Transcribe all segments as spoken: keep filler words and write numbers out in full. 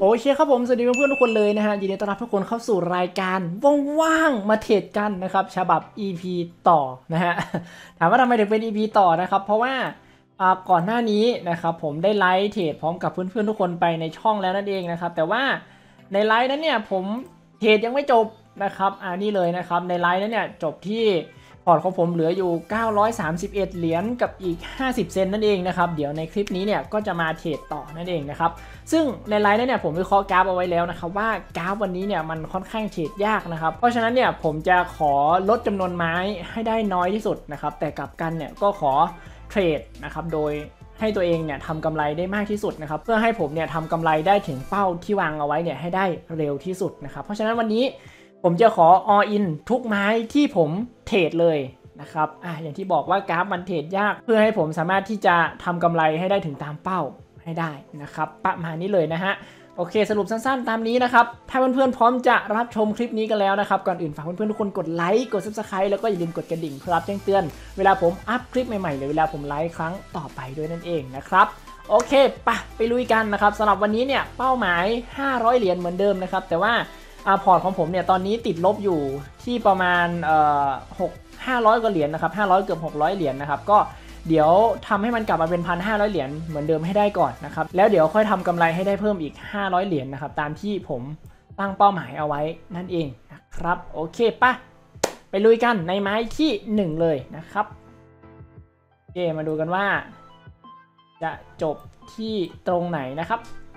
โอเคครับผมสวัสดีเพื่อนๆทุกคนเลยนะฮะยินดีต้อนรับทุกคนเข้าสู่รายการว่างๆมาเทรดกันนะครับฉบับ อี พี ต่อนะฮะถามว่าทำไมถึงเป็น อี พี ต่อนะครับเพราะว่าก่อนหน้านี้นะครับผมได้ไลฟ์เทรดพร้อมกับเพื่อนๆทุกคนไปในช่องแล้วนั่นเองนะครับแต่ว่าในไลฟ์นั้นเนี่ยผมเทรดยังไม่จบนะครับอ่านี่เลยนะครับในไลฟ์นั้นเนี่ยจบที่พอร์ตของผมเหลืออยู่เก้าร้อยสามสิบเอ็ดเหรียญกับอีกห้าสิบเซนนั่นเองนะครับเดี๋ยวในคลิปนี้เนี่ยก็จะมาเทรดต่อนั่นเองนะครับซึ่งในไลน์นั้นเนี่ยผมวิเคราะห์กราฟเอาไว้แล้วนะครับว่ากราฟวันนี้เนี่ยมันค่อนข้างเทรดยากนะครับเพราะฉะนั้นเนี่ยผมจะขอลดจำนวนไม้ให้ได้น้อยที่สุดนะครับแต่กลับกันเนี่ยก็ขอเทรดนะครับโดยให้ตัวเองเนี่ยทำกำไรได้มากที่สุดนะครับเพื่อให้ผมเนี่ยทำกำไรได้ถึงเป้าที่วางเอาไว้เนี่ยให้ได้เร็วที่สุดนะครับเพราะฉะนั้นวันนี้ผมจะขอ all in ทุกไม้ที่ผมเทรดเลยนะครับอ่ะอย่างที่บอกว่ากราฟมันเทรดยากเพื่อให้ผมสามารถที่จะทำกำไรให้ได้ถึงตามเป้าให้ได้นะครับประมาณนี้เลยนะฮะโอเคสรุปสั้นๆตามนี้นะครับถ้าเพื่อนๆพร้อมจะรับชมคลิปนี้กันแล้วนะครับก่อนอื่นฝากเพื่อนๆทุกคนกดไลค์กด ซับสไครบ์ แล้วก็อย่าลืมกดกระดิ่งเพื่อรับแจ้งเตือนเวลาผมอัพคลิปใหม่ๆหรือเวลาผมไลฟ์ครั้งต่อไปด้วยนั่นเองนะครับโอเคปะไปลุยกันนะครับสำหรับวันนี้เนี่ยเป้าหมายห้าร้อยเหรียญเหมือนเดิมนะครับแต่ว่าอาพอร์ตของผมเนี่ยตอนนี้ติดลบอยู่ที่ประมาณเอ่อหก ห้าร้อยกว่าเหรียญนะครับห้าร้อยเกือบหกร้อยเหรียญนะครับก็เดี๋ยวทำให้มันกลับมาเป็น หนึ่งพันห้าร้อย เหรียญเหมือนเดิมให้ได้ก่อนนะครับแล้วเดี๋ยวค่อยทำกำไรให้ได้เพิ่มอีกห้าร้อยเหรียญนะครับตามที่ผมตั้งเป้าหมายเอาไว้นั่นเองนะครับโอเคปะไปลุยกันในไม้ที่หนึ่งเลยนะครับโอเคมาดูกันว่าจะจบที่ตรงไหนนะครับ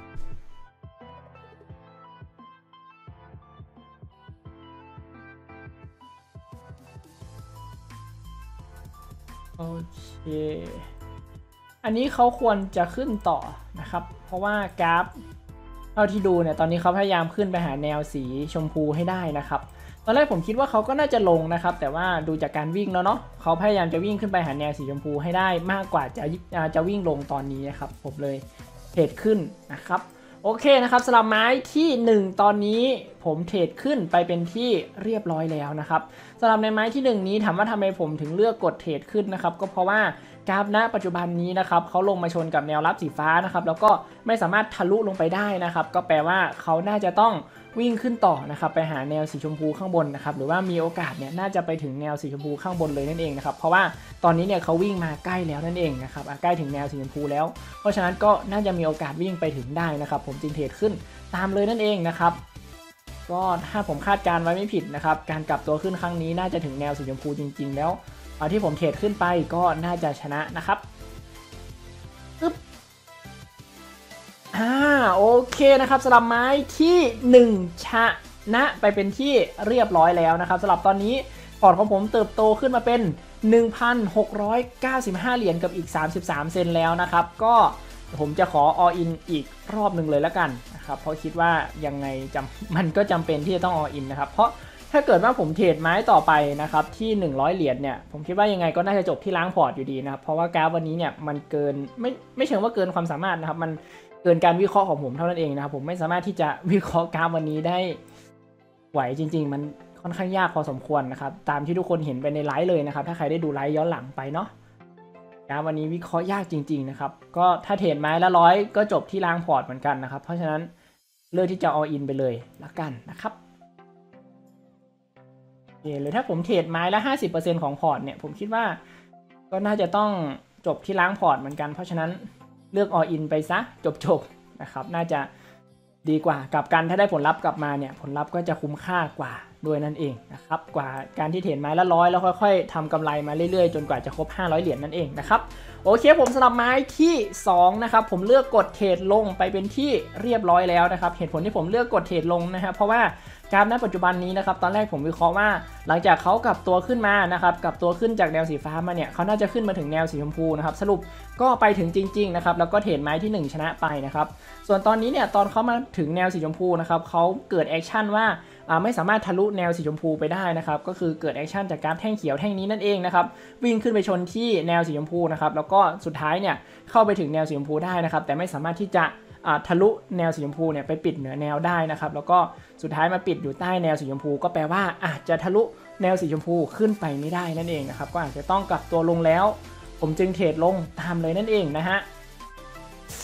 โอเคอันนี้เขาควรจะขึ้นต่อนะครับเพราะว่ากราฟเท่าที่ดูเนี่ยตอนนี้เขาพยายามขึ้นไปหาแนวสีชมพูให้ได้นะครับตอนแรกผมคิดว่าเขาก็น่าจะลงนะครับแต่ว่าดูจากการวิ่งแล้วเนาะเขาพยายามจะวิ่งขึ้นไปหาแนวสีชมพูให้ได้มากกว่าจะจะวิ่งลงตอนนี้นะครับผมเลยเทรดขึ้นนะครับโอเคนะครับสำหรับไม้ที่หนึ่งตอนนี้ผมเทรดขึ้นไปเป็นที่เรียบร้อยแล้วนะครับสำหรับในไม้ที่หนึ่งนี้ถามว่าทำไมผมถึงเลือกกดเทรดขึ้นนะครับก็เพราะว่ากราฟณปัจจุบันนี้นะครับเขาลงมาชนกับแนวรับสีฟ้านะครับแล้วก็ไม่สามารถทะลุลงไปได้นะครับก็แปลว่าเขาน่าจะต้องวิ่งขึ้นต่อนะครับไปหาแนวสีชมพูข้างบนนะครับหรือว่ามีโอกาสเนี่ยน่าจะไปถึงแนวสีชมพูข้างบนเลยนั่นเองนะครับเพราะว่าตอนนี้เนี่ยเขาวิ่งมาใกล้แล้วนั่นเองนะครับใกล้ถึงแนวสีชมพูแล้วเพราะฉะนั้นก็น่าจะมีโอกาสวิ่งไปถึงได้นะครับผมจึงเทรดขึ้นตามเลยนั่นเองนะครับก็ถ้าผมคาดการไว้ไม่ผิดนะครับการกลับตัวขึ้นครั้งนี้น่าจะถึงแนวสีชมพูจริงๆแล้วเอาที่ผมเทรดขึ้นไปก็น่าจะชนะนะครับปึ๊บอ่าโอเคนะครับสำหรับไม้ที่หนึ่งชนะไปเป็นที่เรียบร้อยแล้วนะครับสำหรับตอนนี้พอร์ตของผมเติบโตขึ้นมาเป็น หนึ่งพันหกร้อยเก้าสิบห้า เหรียญกับอีกสามสิบสามเซนแล้วนะครับก็ผมจะขอ all in อีกรอบหนึ่งเลยแล้วกันนะครับเพราะคิดว่ายังไงจำมันก็จำเป็นที่จะต้อง all in นะครับเพราะถ้าเกิดว่าผมเทรดไม้ต่อไปนะครับที่หนึ่งร้อยเหรียญเนี่ยผมคิดว่ายังไงก็น่าจะจบที่ล้างพอร์ตอยู่ดีนะครับเพราะว่ากราฟวันนี้เนี่ยมันเกินไม่ไม่เชิงว่าเกินความสามารถนะครับมันเกินการวิเคราะห์ของผมเท่านั้นเองนะครับผมไม่สามารถที่จะวิเคราะห์กราฟวันนี้ได้ไหวจริงๆมันค่อนข้างยากพอสมควรนะครับตามที่ทุกคนเห็นไปในไลฟ์เลยนะครับถ้าใครได้ดูไลฟ์ย้อนหลังไปเนาะกราฟวันนี้วิเคราะห์ยากจริงๆนะครับก็ถ้าเทรดไม้ละร้อยก็จบที่ล้างพอร์ตเหมือนกันนะครับเพราะฉะนั้นเลือกที่จะ all in ไปเลยละกันนะครับหรือถ้าผมเทรดไม้ละ ห้าสิบเปอร์เซ็นต์ ของพอร์ตเนี่ยผมคิดว่าก็น่าจะต้องจบที่ล้างพอร์ตเหมือนกันเพราะฉะนั้นเลือก all in ไปซะจบๆนะครับน่าจะดีกว่ากับกันถ้าได้ผลลัพธ์กลับมาเนี่ยผลลัพธ์ก็จะคุ้มค่ากว่าด้วยนั่นเองนะครับกว่าการที่เทรดไม้ละร้อยแล้วค่อยๆทำกำไรมาเรื่อยๆจนกว่าจะครบห้าร้อยเหรียญนั่นเองนะครับโอเคผมสำหรับไม้ที่สองนะครับผมเลือกกดเทรดลงไปเป็นที่เรียบร้อยแล้วนะครับเหตุผลที่ผมเลือกกดเทรดลงนะครับเพราะว่ากราฟณปัจจุบันนี้นะครับตอนแรกผมวิเคราะห์ว่าหลังจากเขากลับตัวขึ้นมานะครับกลับตัวขึ้นจากแนวสีฟ้ามาเนี่ยเขาน่าจะขึ้นมาถึงแนวสีชมพูนะครับสรุปก็ไปถึงจริงๆนะครับแล้วก็เทรดไม้ที่หนึ่งชนะไปนะครับส่วนตอนนี้เนี่ยตอนเขามาถึงแนวสีชมพูนะครับเขาเกิดแอคชั่นว่าไม่สามารถทะลุแนวสีชมพูไปได้นะครับก็คือเกิดแอคชั่นจากกราฟแท่งเขียวแท่งนี้นั่นเองนะครับวิ่งขึ้นไปชนที่แนวสีชมพูนะครับแล้วก็สุดท้ายเนี่ยเข้าไปถึงแนวสีชมพูได้นะครับแต่ไม่สามารถที่จะทะลุแนวสีชมพูเนี่ยไปปิดเหนือแนวได้นะครับแล้วก็สุดท้ายมาปิดอยู่ใต้แนวสีชมพูก็แปลว่าอาจจะทะลุแนวสีชมพูขึ้นไปไม่ได้นั่นเองนะครับก็อาจจะต้องกลับตัวลงแล้วผมจึงเทรดลงตามเลยนั่นเองนะฮะ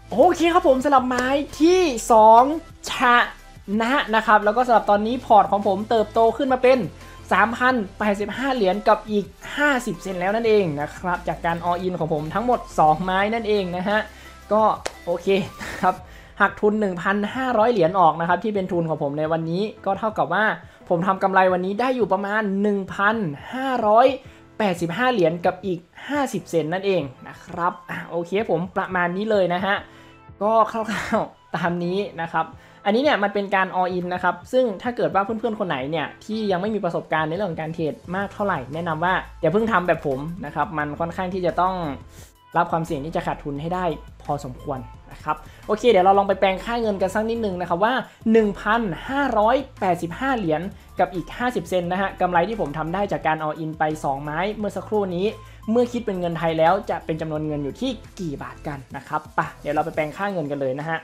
โอเคครับผมสำหรับไม้ที่สองชนะนะครับแล้วก็สำหรับตอนนี้พอร์ตของผมเติบโตขึ้นมาเป็น สามพันแปดสิบห้า เหรียญกับอีกห้าสิบเซนแล้วนั่นเองนะครับจากการ all in ของผมทั้งหมดสองไม้นั่นเองนะฮะก็โอเคครับหักทุน หนึ่งพันห้าร้อย เหรียญออกนะครับที่เป็นทุนของผมในวันนี้ก็เท่ากับว่าผมทำกำไรวันนี้ได้อยู่ประมาณ หนึ่งพันห้าร้อยแปดสิบห้า เหรียญกับอีกห้าสิบเซนนั่นเองนะครับอ่ะโอเคผมประมาณนี้เลยนะฮะก็คร่าวๆตามนี้นะครับอันนี้เนี่ยมันเป็นการ all in นะครับซึ่งถ้าเกิดว่าเพื่อนๆคนไหนเนี่ยที่ยังไม่มีประสบการณ์ในเรื่องของการเทรดมากเท่าไหร่แนะนำว่าอย่าเพิ่งทำแบบผมนะครับมันค่อนข้างที่จะต้องรับความเสี่ยงที่จะขาดทุนให้ได้พอสมควรนะครับโอเคเดี๋ยวเราลองไปแปลงค่าเงินกันสักนิดนึงนะครับว่า หนึ่งพันห้าร้อยแปดสิบห้า เหรียญกับอีกห้าสิบเซนนะฮะกำไรที่ผมทำได้จากการ all in ไปสองไม้เมื่อสักครู่นี้เมื่อคิดเป็นเงินไทยแล้วจะเป็นจำนวนเงินอยู่ที่กี่บาทกันนะครับป่ะเดี๋ยวเราไปแปลงค่าเงินกันเลยนะฮะ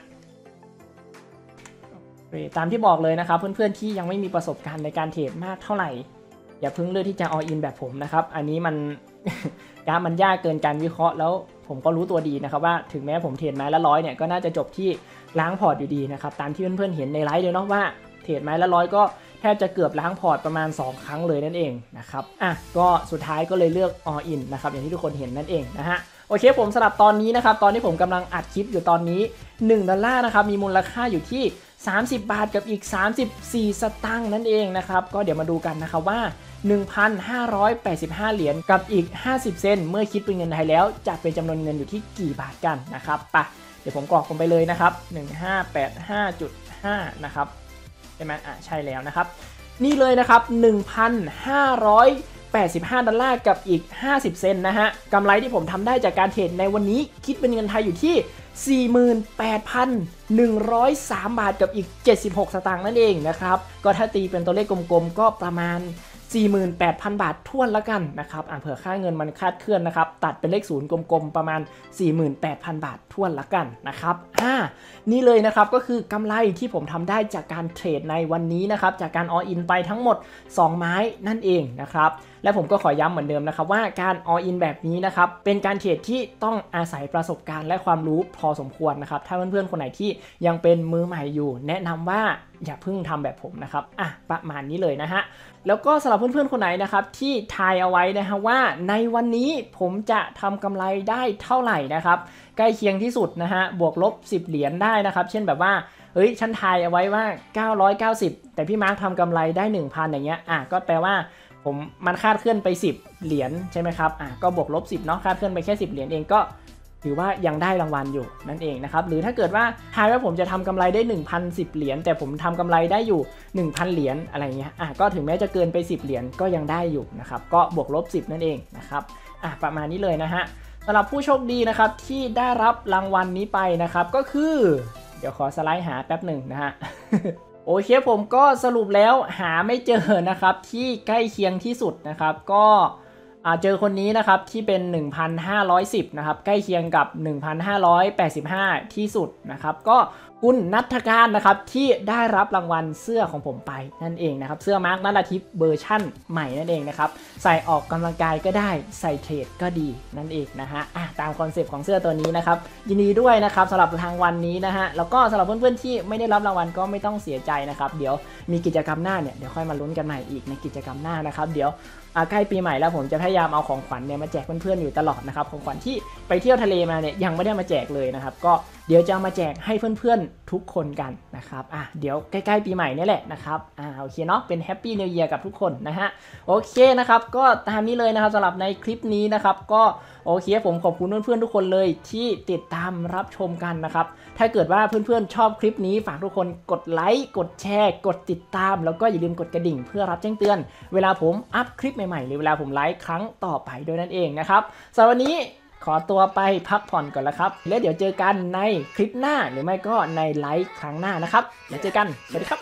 ตามที่บอกเลยนะครับเพื่อนๆที่ยังไม่มีประสบการณ์ในการเทรดมากเท่าไหร่อย่าเพิ่งเลือกที่จะ all in แบบผมนะครับอันนี้มัน การมันยากเกินการวิเคราะห์แล้วผมก็รู้ตัวดีนะครับว่าถึงแม้ผมเทรดไม้ละร้อยเนี่ยก็น่าจะจบที่ล้างพอร์ตอยู่ดีนะครับตามที่เพื่อนๆเห็นในไลฟ์เลยเนาะว่าเทรดไม้ละร้อยก็แทบจะเกือบล้างพอร์ตประมาณสองครั้งเลยนั่นเองนะครับอ่ะก็สุดท้ายก็เลยเลือก all in นะครับอย่างที่ทุกคนเห็นนั่นเองนะฮะโอเคผมสำหรับตอนนี้นะครับตอนที่ผมกำลังอัดคลิปอยู่ตอนนี้หนึ่งดอลลาร์นะครับมีมูลค่าอยู่ที่สามสิบบาทกับอีกสามสิบสี่สตางค์นั่นเองนะครับก็เดี๋ยวมาดูกันนะครับว่า หนึ่งพันห้าร้อยแปดสิบห้า เหรียญกับอีกห้าสิบเซนเมื่อคิดเป็นเงินไทยแล้วจะเป็นจำนวนเงินอยู่ที่กี่บาทกันนะครับไปเดี๋ยวผมกรอกลงไปเลยนะครับ หนึ่งพันห้าร้อยแปดสิบห้าจุดห้า นะครับใช่ไหมอ่ะใช่แล้วนะครับนี่เลยนะครับ หนึ่งพันห้าร้อยแปดสิบห้า ดอลลาร์กับอีกห้าสิบเซนนะฮะกำไรที่ผมทำได้จากการเทรดในวันนี้คิดเป็นเงินไทยอยู่ที่ สี่หมื่นแปดพันหนึ่งร้อยสาม บาทกับอีกเจ็ดสิบหกสตางค์นั่นเองนะครับก็ถ้าตีเป็นตัวเลขกลมๆก็ประมาณ สี่หมื่นแปดพัน บาทท้วนละกันนะครับอ่าเผื่อค่าเงินมันคลาดเคลื่อนนะครับตัดเป็นเลขศูนย์กลมๆประมาณ สี่หมื่นแปดพัน บาทท้วนละกันนะครับอ่านี่เลยนะครับก็คือกำไรที่ผมทำได้จากการเทรดในวันนี้นะครับจากการ all in ไปทั้งหมดสองไม้นั่นเองนะครับและผมก็ขอย้ำเหมือนเดิมนะครับว่าการ all in แบบนี้นะครับเป็นการเทรดที่ต้องอาศัยประสบการณ์และความรู้พอสมควรนะครับถ้าเพื่อนๆคนไหนที่ยังเป็นมือใหม่อยู่แนะนำว่าอย่าเพิ่งทำแบบผมนะครับอ่ะประมาณนี้เลยนะฮะแล้วก็สำหรับเพื่อนๆคนไหนนะครับที่ทายเอาไว้นะฮะว่าในวันนี้ผมจะทำกำไรได้เท่าไหร่นะครับใกล้เคียงที่สุดนะฮะบวกลบสิบเหรียญได้นะครับเช่นแบบว่าเฮ้ยฉันทายเอาไว้ว่าเก้าร้อยเก้าสิบแต่พี่มาร์คทำกำไรได้ หนึ่งพัน อย่างเงี้ยอ่ะก็แปลว่าผมมันคาดเคลื่อนไปสิบเหรียญใช่ไหมครับอ่ะก็บวกลบสิบเนาะคาดเคลื่อนไปแค่สิบเหรียญเองก็ถือว่ายังได้รางวัลอยู่นั่นเองนะครับหรือถ้าเกิดว่าทายว่าผมจะทำกำไรได้ หนึ่งพันสิบ เหรียญแต่ผมทำกำไรได้อยู่ หนึ่งพัน เหรียญอะไรเงี้ยอ่ะก็ถึงแม้จะเกินไปสิบเหรียญก็ยังได้อยู่นะครับก็บวกลบสิบนั่นเองนะครับอ่ะประมาณนี้เลยนะฮะสำหรับผู้โชคดีนะครับที่ได้รับรางวัลนี้ไปนะครับก็คือเดี๋ยวขอสไลด์หาแป๊บหนึ่งนะฮะ โอเคผมก็สรุปแล้วหาไม่เจอนะครับที่ใกล้เคียงที่สุดนะครับก็เจอคนนี้นะครับที่เป็น หนึ่งพันห้าร้อยสิบ นะครับใกล้เคียงกับ หนึ่งพันห้าร้อยแปดสิบห้า ที่สุดนะครับก็คุณณัฐการนะครับที่ได้รับรางวัลเสื้อของผมไปนั่นเองนะครับเสื้อมาร์ค ณฤทิพย์เวอร์ชั่นใหม่นั่นเองนะครับใส่ออกกำลังกายก็ได้ใส่เทรดก็ดีนั่นเองนะฮะอ่ะตามคอนเซปต์ของเสื้อตัวนี้นะครับยินดีด้วยนะครับสำหรับรางวัลนี้นะฮะแล้วก็สำหรับเพื่อนๆที่ไม่ได้รับรางวัลก็ไม่ต้องเสียใจนะครับเดี๋ยวมีกิจกรรมหน้าเนี่ยเดี๋ยวค่อยมาลุ้นกันใหม่อีกในกิจกรรมหน้านะครับเดี๋ยวใกล้ปีใหม่แล้วผมจะพยายามเอาของขวัญเนี่ยมาแจกเพื่อนๆอยู่ตลอดนะครับของขวัญที่ไปเที่ยวทะเลมาเนี่ยยังไม่ได้มาแจกเลยนะครับก็เดี๋ยวจะเอามาแจกให้เพื่อนๆทุกคนกันนะครับอ่ะเดี๋ยวใกล้ๆปีใหม่นี่แหละนะครับอ่าโอเคเนาะเป็นแฮปปี้นิวเยียร์กับทุกคนนะฮะโอเคนะครับก็ตามนี้เลยนะครับสำหรับในคลิปนี้นะครับก็โอเคผมขอบคุณเพื่อนๆทุกคนเลยที่ติดตามรับชมกันนะครับถ้าเกิดว่าเพื่อนๆชอบคลิปนี้ฝากทุกคนกดไลค์กดแชร์กดติดตามแล้วก็อย่าลืมกดกระดิ่งเพื่อรับแจ้งเตือนเวลาผมอัพคลิปใหม่ๆหรือเวลาผมไลฟ์ครั้งต่อไปด้วยนั่นเองนะครับสำหรับวันนี้ขอตัวไปพักผ่อนก่อนแล้วครับแล้วเดี๋ยวเจอกันในคลิปหน้าหรือไม่ก็ในไลฟ์ครั้งหน้านะครับแล้วเจอกันสวัสดีครับ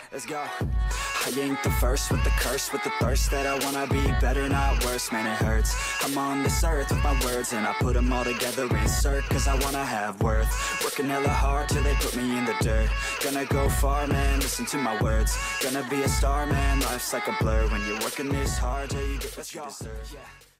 I ain't the first with the curse, with the thirst that I wanna be better, not worse, man it hurts. I'm on this earth with my words and I put them all together, insert, cause I wanna have worth. Working hella hard till they put me in the dirt. Gonna go far, man, listen to my words. Gonna be a star, man, life's like a blur. When you're working this hard till you get what you deserve.